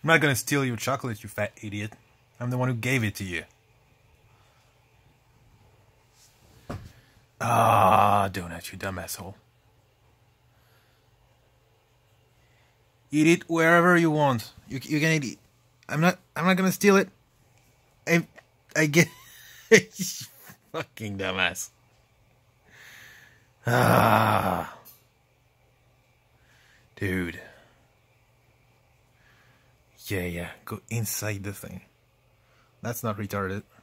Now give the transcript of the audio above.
not gonna steal your chocolate, you fat idiot. I'm the one who gave it to you. Ah, donut, you dumb asshole. Eat it wherever you want. You can eat it. I'm not gonna steal it. I get fucking dumbass. Ah, dude. Yeah, go inside the thing. That's not retarded.